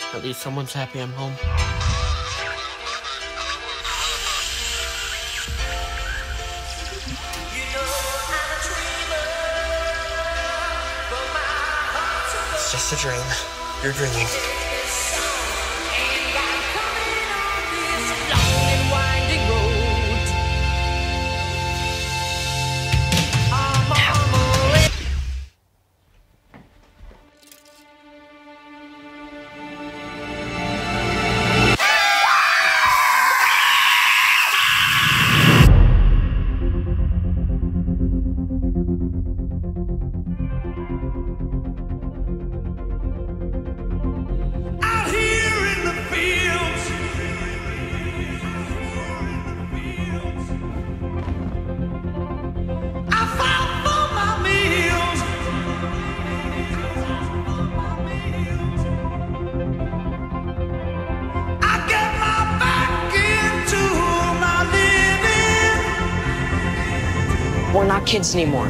At least someone's happy I'm home. It's just a dream. You're dreaming. We're not kids anymore.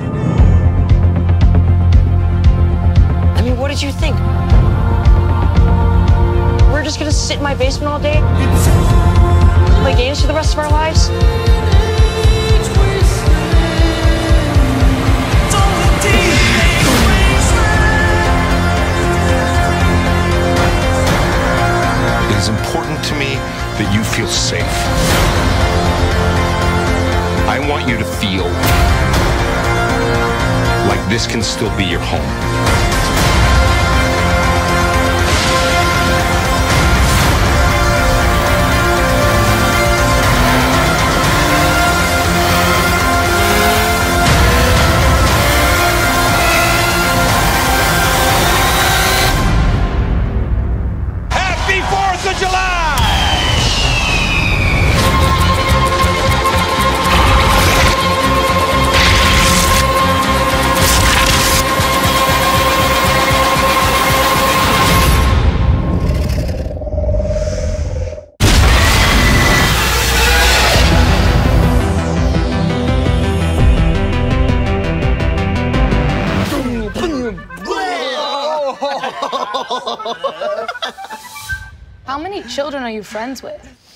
I mean, what did you think? We're just gonna sit in my basement all day? Play games for the rest of our lives? It is important to me that you feel safe. I want you to feel like this can still be your home. Happy 4th of July! How many children are you friends with?